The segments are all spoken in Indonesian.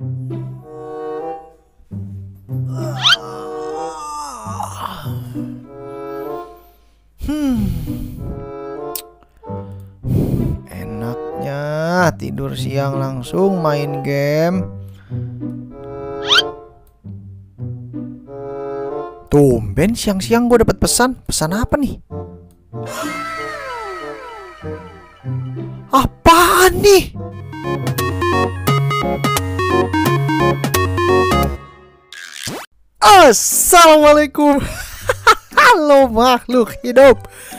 Enaknya tidur siang langsung main game. Tumben siang-siang gue dapat pesan. Pesan apa nih? Apaan nih? Assalamualaikum. Halo makhluk hidup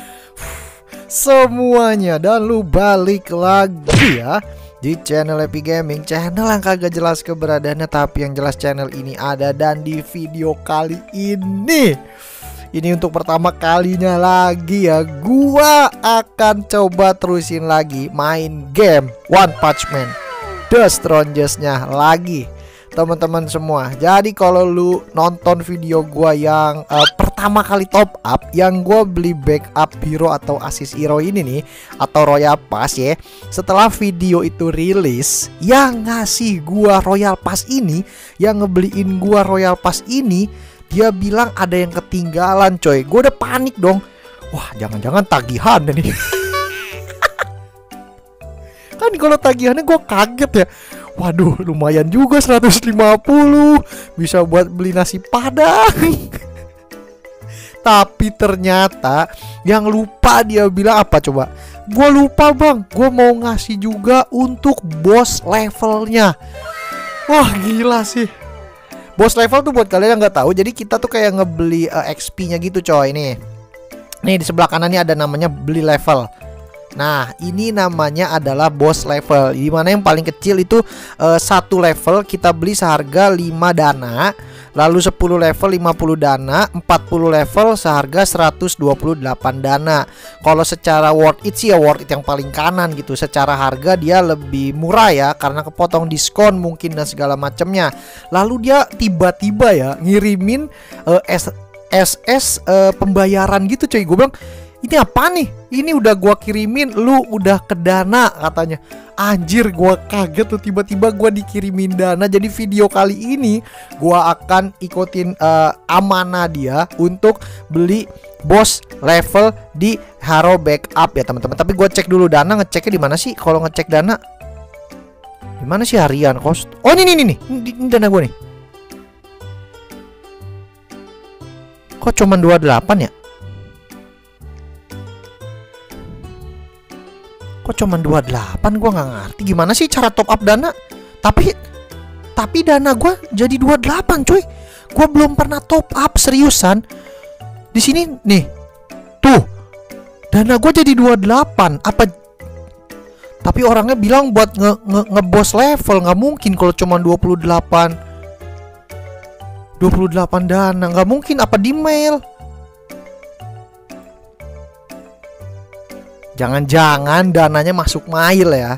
semuanya, dan lu balik lagi ya di channel Epic Gaming, channel yang kagak jelas keberadaannya tapi yang jelas channel ini ada. Dan di video kali ini untuk pertama kalinya lagi ya, gua akan coba terusin lagi main game One Punch Man The Strongest-nya lagi teman-teman semua. Jadi kalau lu nonton video gua yang pertama kali top up, yang gua beli backup hero atau assist hero ini nih, atau Royal Pass ya, setelah video itu rilis, yang ngasih gua Royal Pass ini, yang ngebeliin gua Royal Pass ini, dia bilang ada yang ketinggalan coy. Gua udah panik dong. Wah, jangan-jangan tagihan nih. Kan kalau tagihannya gua kaget ya. Waduh, lumayan juga 150, bisa buat beli nasi padang. Tapi ternyata yang lupa dia bilang apa coba? Gua lupa bang, gua mau ngasih juga untuk boss levelnya. Wah gila sih. Boss level tuh buat kalian yang nggak tahu, jadi kita tuh kayak ngebeli XP-nya gitu coy. Nih di sebelah kanan ini ada namanya beli level. Nah ini namanya adalah boss level, dimana yang paling kecil itu satu level kita beli seharga 5 dana, lalu 10 level 50 dana, 40 level seharga 128 dana. Kalau secara worth it sih ya worth it yang paling kanan gitu. Secara harga dia lebih murah ya, karena kepotong diskon mungkin dan segala macamnya. Lalu dia tiba-tiba ya ngirimin SS pembayaran gitu coy. Gue bilang, ini apa nih? Ini udah gua kirimin, lu udah ke dana katanya. Anjir, gua kaget tuh tiba-tiba gua dikirimin dana. Jadi video kali ini gua akan ikutin amanah dia untuk beli boss level di Hero Backup ya teman-teman. Tapi gua cek dulu dana, ngeceknya di mana sih? Kalau ngecek dana di mana sih harian cost? Oh ini dana gua nih. Kok cuma 28 ya? Kok cuma 28? Gua nggak ngerti gimana sih cara top up dana. Tapi dana gua jadi 28 cuy. Gua belum pernah top up seriusan. Di sini nih. Tuh. Dana gua jadi 28. Apa? Tapi orangnya bilang buat nge-boss level, nggak mungkin kalau cuma 28 dana, nggak mungkin. Apa di mail? Jangan-jangan dananya masuk mail ya.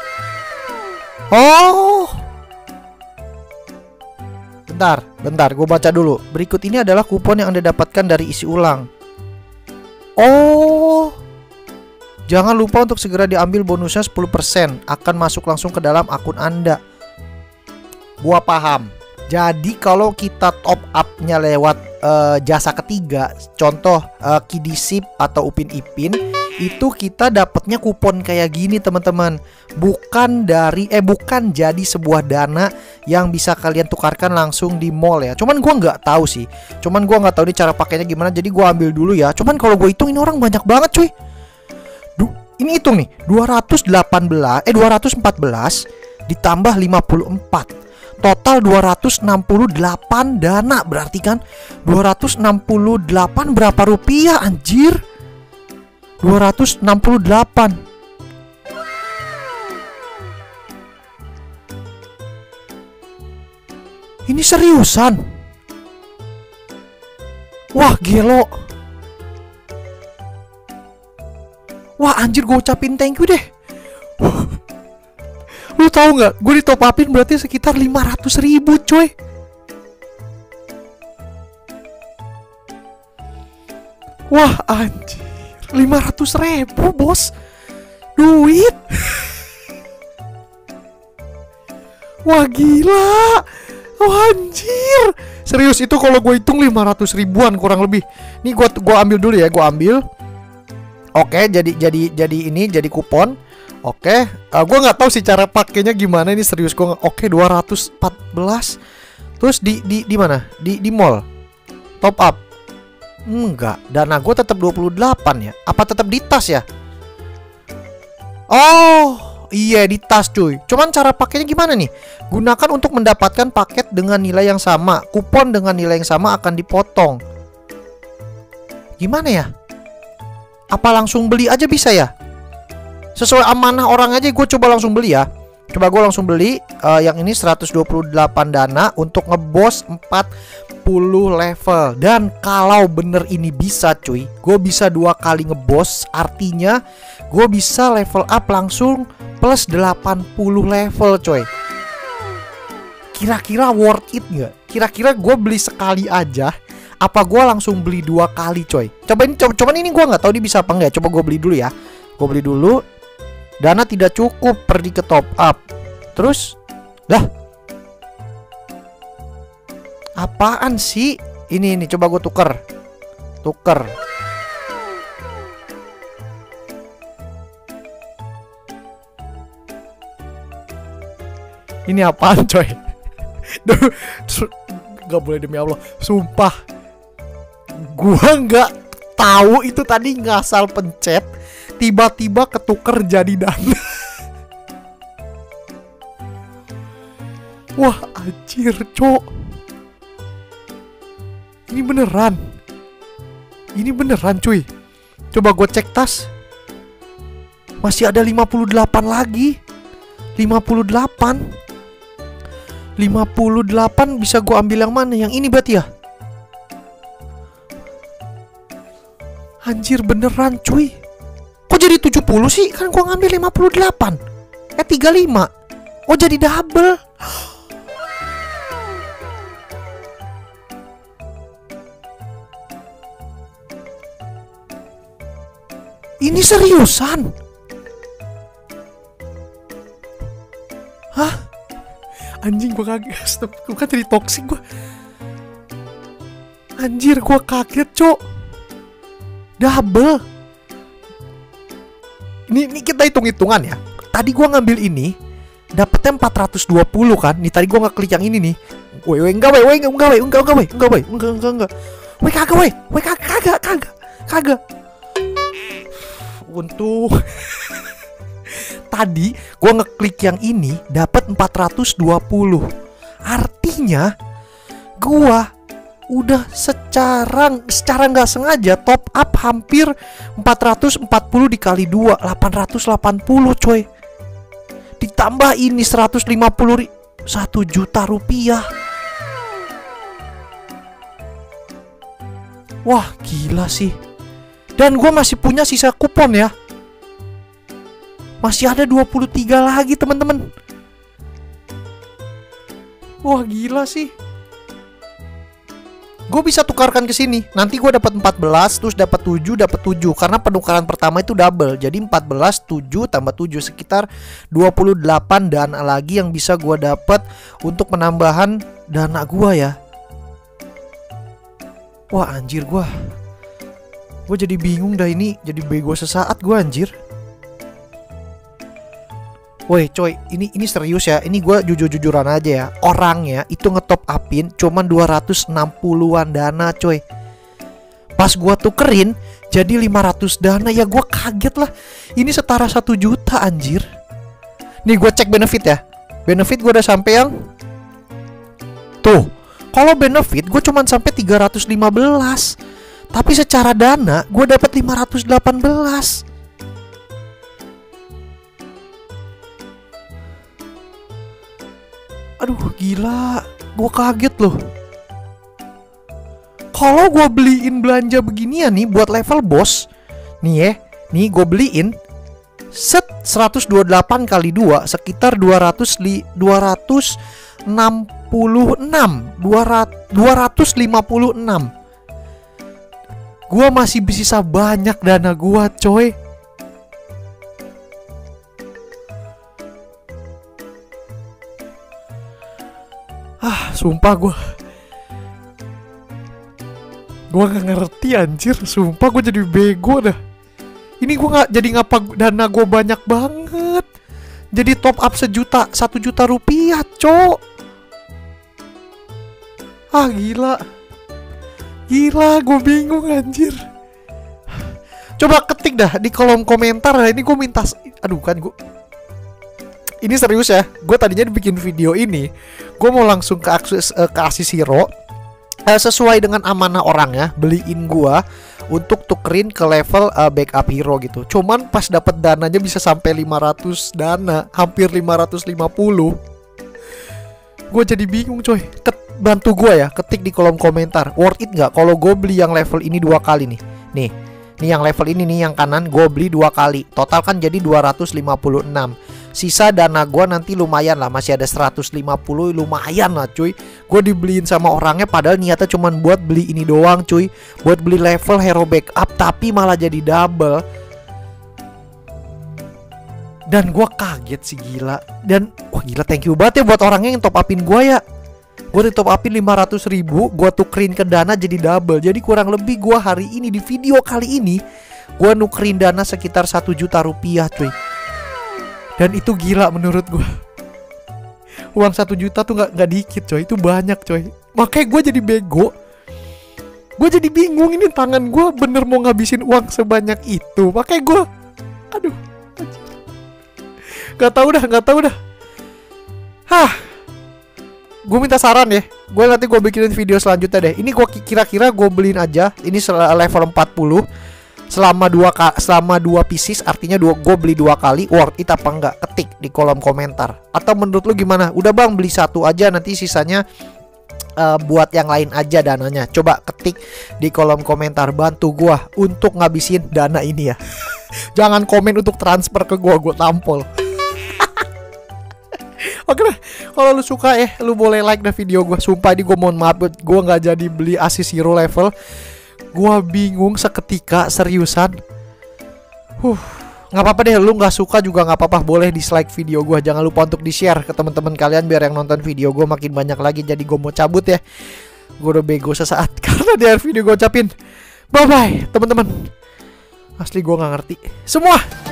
Oh, bentar, gue baca dulu. Berikut ini adalah kupon yang Anda dapatkan dari isi ulang. Oh, jangan lupa untuk segera diambil bonusnya 10%. Akan masuk langsung ke dalam akun Anda. Gua paham. Jadi kalau kita top up-nya lewat jasa ketiga, contoh Kidisip atau Upin Ipin, itu kita dapatnya kupon kayak gini teman-teman. Bukan jadi sebuah dana yang bisa kalian tukarkan langsung di mall ya. Cuman gua nggak tahu sih. Cuman gua nggak tahu nih cara pakainya gimana. Jadi gua ambil dulu ya. Cuman kalau gue hitung ini orang banyak banget cuy. Ini hitung nih 214 ditambah 54. Total 268 dana. Berarti kan 268 berapa rupiah anjir? 268. Ini seriusan? Wah gelo. Wah anjir, gue ucapin thank you deh. Lu tahu nggak? Gue ditop upin berarti sekitar 500.000 coy. Wah anjir, 500.000 bos. Duit. Wah gila. Wah anjir. Serius itu kalau gue hitung 500 ribuan kurang lebih. Nih gua ambil dulu ya, gua ambil. Oke, jadi kupon. Oke, gua nggak tahu sih cara pakainya gimana ini, serius gua. Oke, 214. Terus di mana? Di mall. Top up. Enggak, dana gue tetap 28 ya. Apa tetap di tas ya? Oh, iya di tas cuy. Cuman cara pakainya gimana nih? Gunakan untuk mendapatkan paket dengan nilai yang sama. Kupon dengan nilai yang sama akan dipotong. Gimana ya? Apa langsung beli aja bisa ya? Sesuai amanah orang aja gue coba langsung beli ya. Coba gue langsung beli yang ini 128 dana untuk ngebos 40 level. Dan kalau bener ini bisa cuy, gue bisa 2 kali ngebos. Artinya gue bisa level up langsung plus 80 level coy. Kira-kira worth it nggak? Kira-kira gue beli sekali aja, apa gue langsung beli 2 kali coy? Coba ini gue nggak tahu dia bisa apa nggak. Coba gue beli dulu ya. Gue beli dulu. Dana tidak cukup, pergi ke top up. Terus lah, apaan sih? Ini coba gue tuker. Ini apaan coy? Gak boleh demi Allah, sumpah gua nggak tahu itu tadi ngasal pencet, tiba-tiba ketuker jadi dana. Wah anjir cok. Ini beneran cuy. Coba gue cek tas. Masih ada 58 lagi. 58 bisa gue ambil yang mana? Yang ini berarti ya? Anjir beneran cuy. Kok jadi 70 sih? Kan gue ngambil 58. 35. Oh jadi double. Ini seriusan? Hah? Anjing gue kaget. Stop, gue kan jadi toxic gue. Anjir gue kaget cok. Double. Ini kita hitung-hitungan ya. Tadi gue ngambil ini dapetnya 420 kan. Nih tadi gue ngeklik yang ini nih. Enggak. Kagak. Untuk tadi gue ngeklik yang ini dapat 420. Artinya gue udah secara nggak sengaja top up hampir 440 dikali 2 880 coy. Ditambah ini 150 1 juta rupiah. Wah gila sih. Dan gue masih punya sisa kupon ya. Masih ada 23 lagi teman-teman. Wah gila sih. Gue bisa tukarkan ke sini. Nanti gue dapat 14 terus dapat 7 karena penukaran pertama itu double. Jadi 14 7 tambah 7 sekitar 28 dana lagi yang bisa gue dapat untuk penambahan dana gue ya. Wah anjir gue jadi bingung dah ini. Jadi bego sesaat gue anjir. Woi coy, ini serius ya. Ini gue jujur-jujuran aja ya. Orangnya itu ngetop upin cuman 260-an dana coy. Pas gue tukerin jadi 500 dana. Ya gue kaget lah. Ini setara 1 juta anjir. Nih gue cek benefit ya. Benefit gue udah sampai yang tuh. Kalau benefit gue cuman sampai 315. Tapi secara dana gue dapat 518. Aduh gila, gue kaget loh. Kalau gue beliin belanja beginian nih buat level boss, nih ya, nih gue beliin set 128 kali 2 sekitar 256 256. Gua masih bisa banyak dana gua coy. Sumpah gue gak ngerti anjir. Sumpah gue jadi bego dah. Ini gue gak jadi ngapa dana gue banyak banget. Jadi top up 1 juta rupiah, cok. Gila. Gila, gue bingung anjir. Coba ketik dah di kolom komentar. Ini gue minta, ini serius ya. Gue tadinya bikin video ini, gue mau langsung ke Asis Hero, sesuai dengan amanah orang ya, beliin gue untuk tukerin ke level backup hero gitu. Cuman pas dapat dananya bisa sampai 500 dana, hampir 550. Gue jadi bingung coy. Bantu gue ya, ketik di kolom komentar, worth it nggak kalau gue beli yang level ini 2 kali nih. Nih yang level ini nih, yang kanan gue beli 2 kali. Total kan jadi 256. Sisa dana gue nanti lumayan lah, masih ada 150, lumayan lah cuy. Gue dibeliin sama orangnya padahal niatnya cuman buat beli ini doang cuy, buat beli level hero backup, tapi malah jadi double. Dan gue kaget sih, gila. Dan wah gila, thank you banget ya buat orangnya yang top upin gue ya. Gue di top upin 500 ribu, gue tukerin ke dana jadi double. Jadi kurang lebih gue hari ini di video kali ini gue nukerin dana sekitar 1 juta rupiah cuy. Dan itu gila menurut gue. Uang 1 juta tuh gak dikit coy, itu banyak coy. Makanya gue jadi bego. Gue jadi bingung, ini tangan gue bener mau ngabisin uang sebanyak itu. Makanya gue, aduh, gak tau dah. Gue minta saran ya. Gue nanti gue bikinin video selanjutnya deh. Ini gue kira-kira gue beliin aja. Ini level 40 selama 2 pieces, artinya gue beli 2 kali. Worth it apa enggak? Ketik di kolom komentar. Atau menurut lu gimana? Udah bang, beli 1 aja, nanti sisanya buat yang lain aja dananya. Coba ketik di kolom komentar, bantu gue untuk ngabisin dana ini ya. Jangan komen untuk transfer ke gue tampol. Oke lah, kalau lu suka lu boleh like dah video gue. Sumpah ini gue mohon maaf, gue nggak jadi beli Asis Hero level. Gue bingung seketika, seriusan. Nggak apa-apa deh, lu nggak suka juga nggak apa-apa, boleh dislike video gue. Jangan lupa untuk di share ke teman-teman kalian biar yang nonton video gue makin banyak lagi. Jadi gue mau cabut ya. Gue udah bego sesaat karena di akhir video gue ucapin bye bye teman-teman. Asli gue nggak ngerti semua.